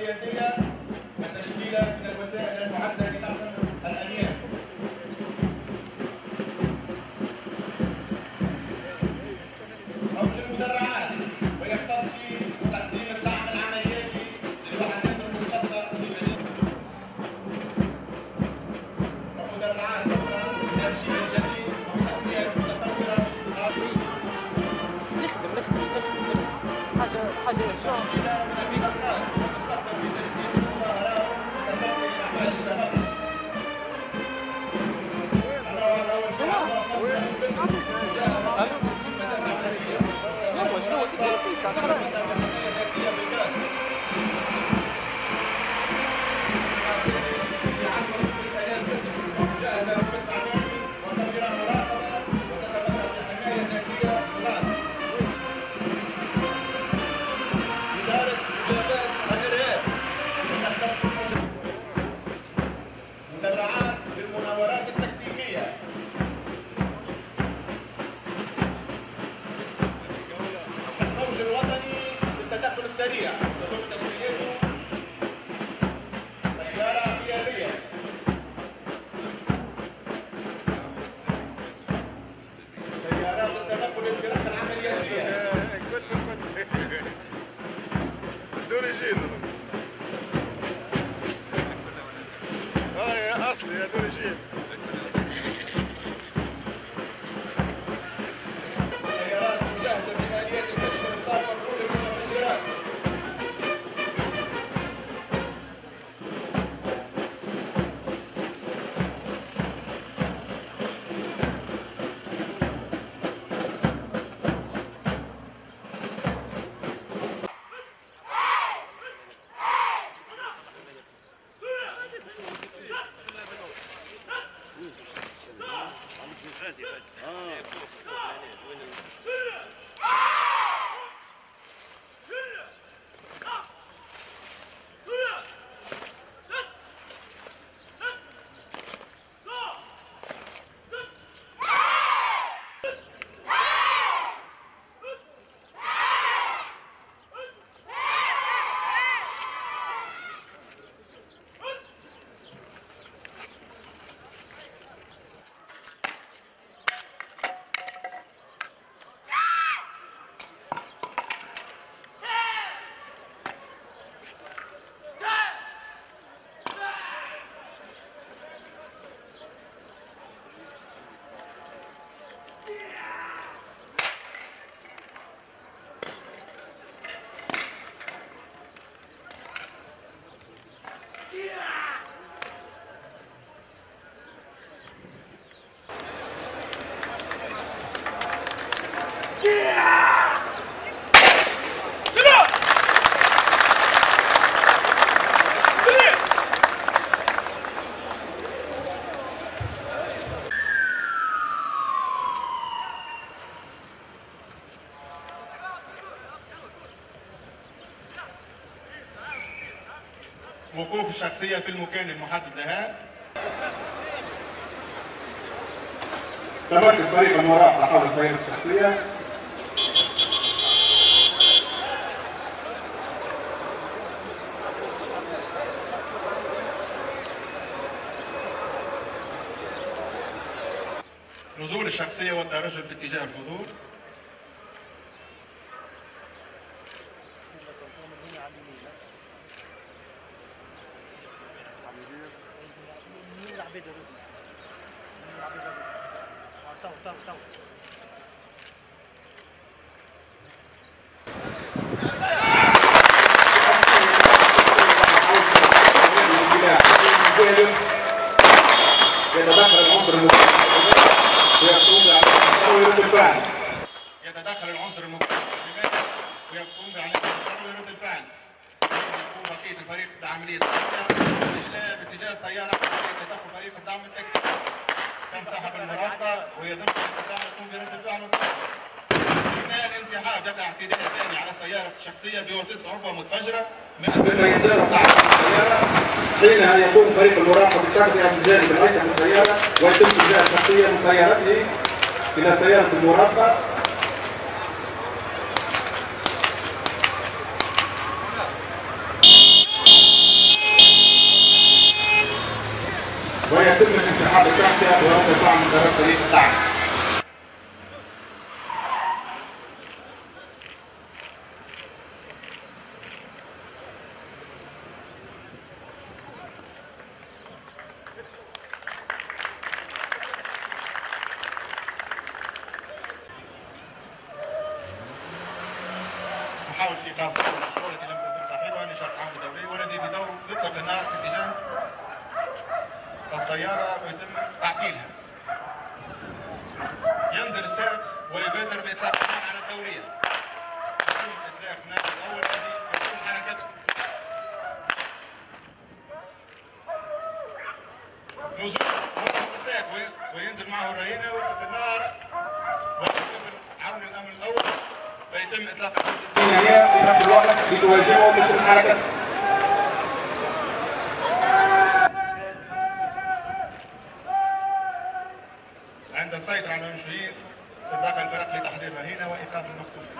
قيادية وتشكيلة من الوسائل المعدة لنقل الأنياب. موج المدرعات ويختص في تقديم الدعم العملياتي للوحدات المختصة بالمجال. ومدرعات أخرى من الجيل الجديد وبتقنيات متطورة. حاجة تشكيلة من المنصات تستخدم في تجديد المظاهرات وتنظيم أعمال الشباب. شنو تقدر في ساعة مدرعات للمناورات التكتيكية. الموج الوطني للتدخل السريع تتم تشكيلته سيارة قيادية. سيارات التدخل الفرق العملياتية. يا اصلي يا دوريجين. سيارات مجهزة بآليات الكشف والإطلاق مسؤول المتفجرات. وقوف الشخصية في المكان المحدد لها. تمركز فريق المراقبة حول سيارة الشخصية. نزول الشخصية والترجل في اتجاه الحضور. يتدخل العنصر المكلف ويقوم بتطوير الفعل. يتدخل العنصر المكلف ويقوم بتطوير الفعل. يقوم بقية الفريق بعملية الإجلاء باتجاه السيارة تدخل فريق الدعم التكتيكي. تنسحب المراقبة ويتم استخدام يقوم برد الفعل. اثناء الانسحاب يقع اعتداء ثاني على السيارة الشخصية بواسطة عبوة متفجرة من يزال تعرض السيارة. حينها يقوم فريق المراقبة بتغذية من الجانب الايسر للسيارة ويتم إلغاء الشخصية من سيارته إلى سيارة المراقبة. ويتم الانسحاب بتاعته ويرفع من طرف فريق الدعم. محاولة إيقاف الشغل التي لم تتم صاحبها لشرط عام دولي والذي بدور يطلق النار في اتجاه السيارة ويتم تعطيلها. ينزل السائق ويبادر بإطلاق النار على الدورية. يتم إطلاق النار الأول الذي يكون حركته. نزول السائق وينزل معه الرهينة ويطلق النار ويشغل عون الأمن الأول ويتم إطلاق النار في نفس الوقت لتواجهه مثل حركته. عند السيطرة على المنشئين تدخل الفرق لتحضير رهينة وإيقاف المخطوفين.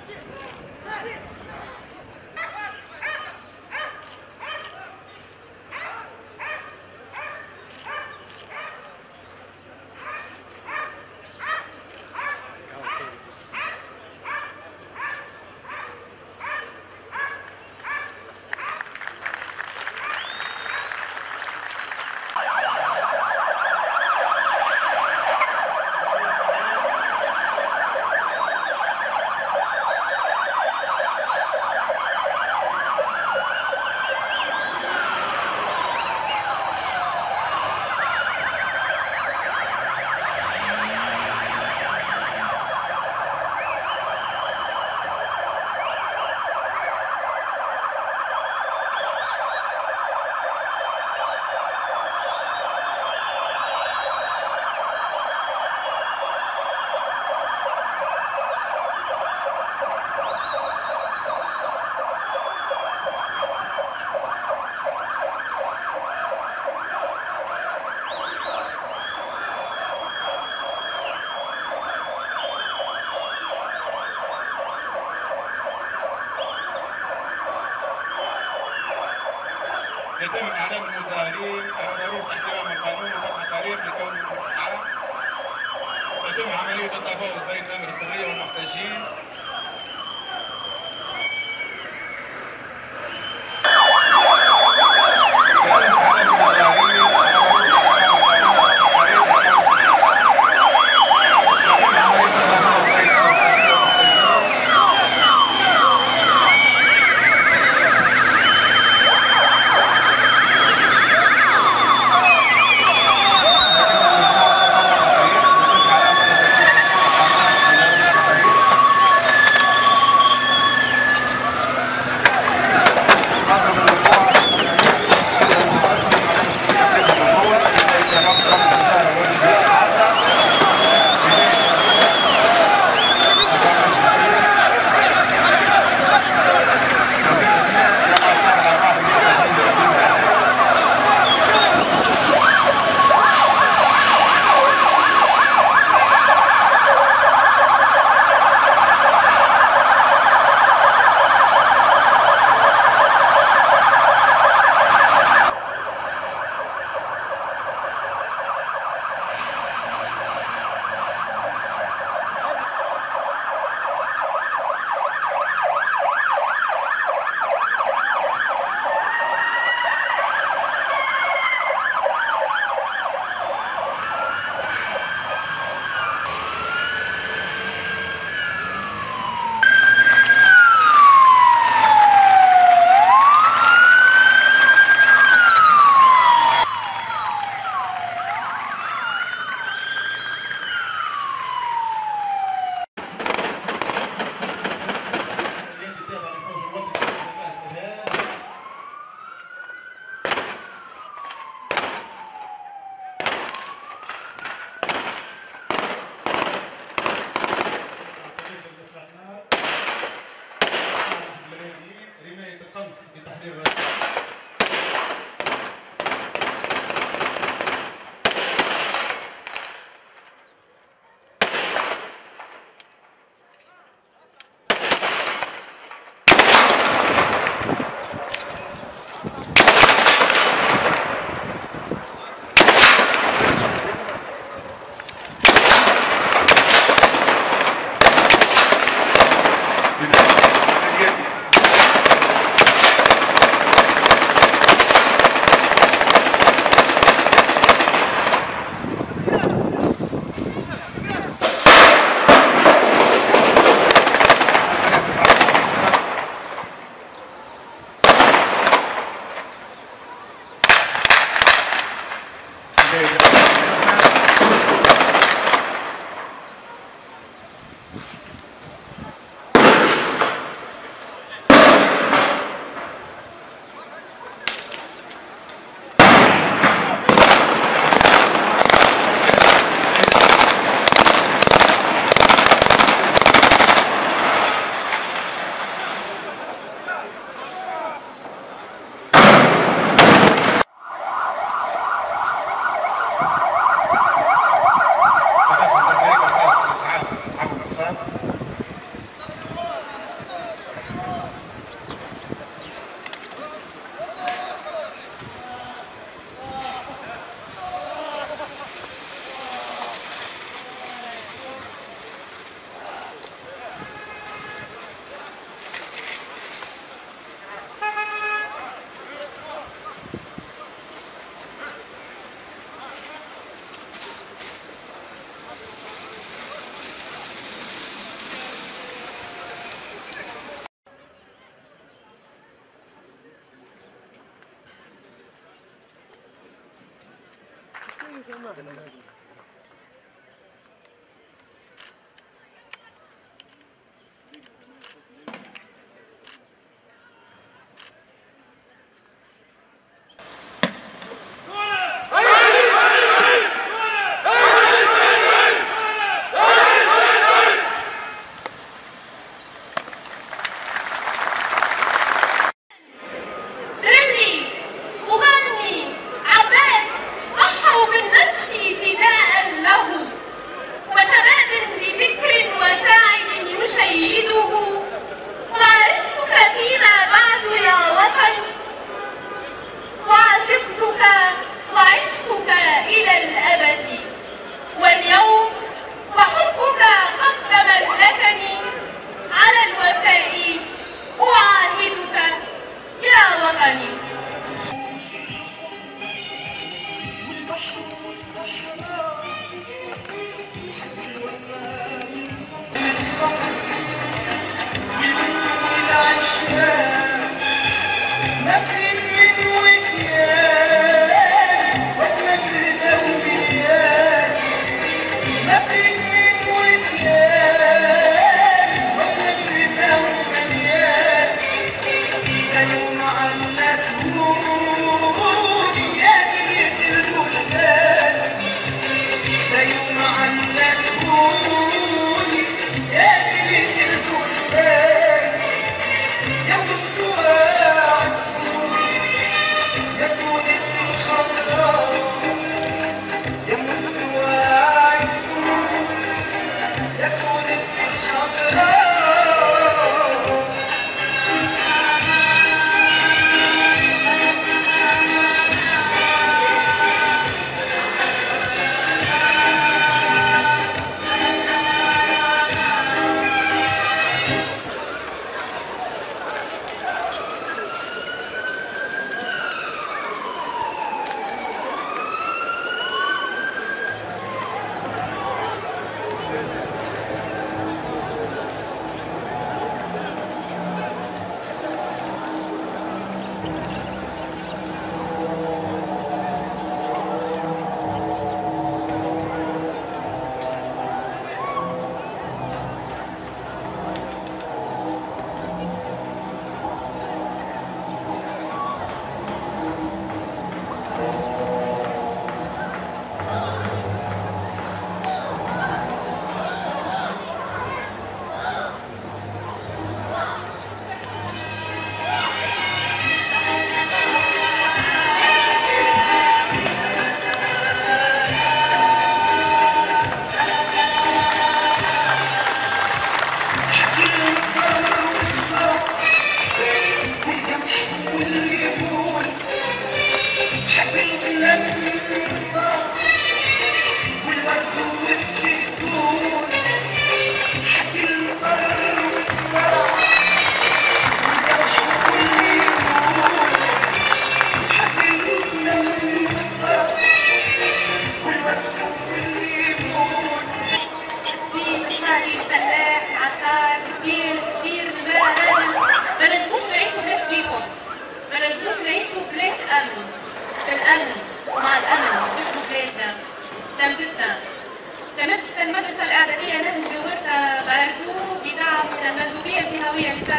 يتم إعلام المتظاهرين على ضرورة احترام القانون وفتح طريق لكون المقاطعة. يتم عملية التفاوض بين الأمر السرية والمحتجين. اليوم علته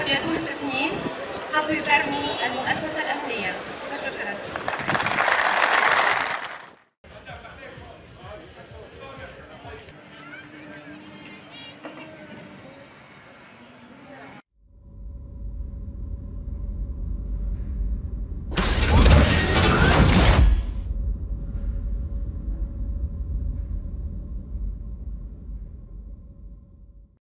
يدوس 2 حظر برمي المؤسسة الأمنية.